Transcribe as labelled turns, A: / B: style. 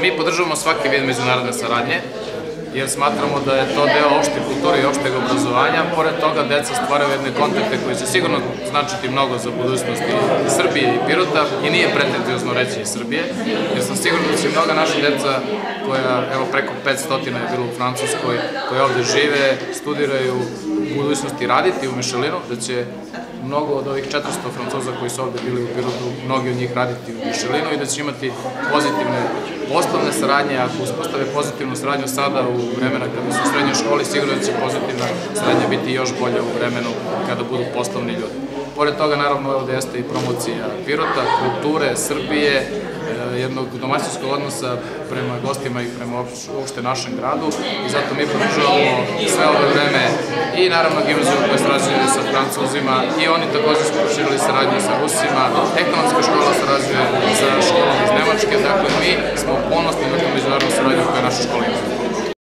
A: Mi podržavamo svaki vid međunarodne saradnje, jer smatramo da je to deo opšte kulture i opšteg obrazovanja. Pored toga, deca stvaraju jedne kontakte koji će sigurno značiti mnogo za budućnost i Srbije i Pirota, i nije pretenziozno reći i Srbije, jer sam siguran da će mnoga naša deca, koja, evo, preko 500 je bilo u Francuskoj, koje ovde žive, studiraju, u budućnosti raditi u Mišelinu, da će mnogo od ovih 400 Francuza koji su ovde bili u Pirotu, mnogi od njih raditi u Mišelinu i da će imati pozitivne poslovne saradnje. Ako uspostave pozitivnu saradnju sada u vremena kada su u srednjoj školi, sigurno da će pozitivna saradnja biti još bolja u vremenu kada budu poslovni ljudi. Pored toga, naravno, ovde jeste i promocija Pirota, kulture, Srbije, jednog domaćinskog odnosa prema gostima i prema uopšte našem gradu, i zato mi podržavamo sve ove vreme i naravno gimnaziju koja sarađuje sa Francuzima, i oni takođe su proširili saradnju sa Rusima, ekonomska škola sarađuje sa školom iz Nemačke, dakle mi smo ponosni na tu međunarodnu saradnju koja naša škola ima.